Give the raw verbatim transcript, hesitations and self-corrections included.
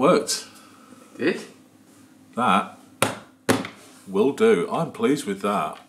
worked. Did? That will do. I'm pleased with that.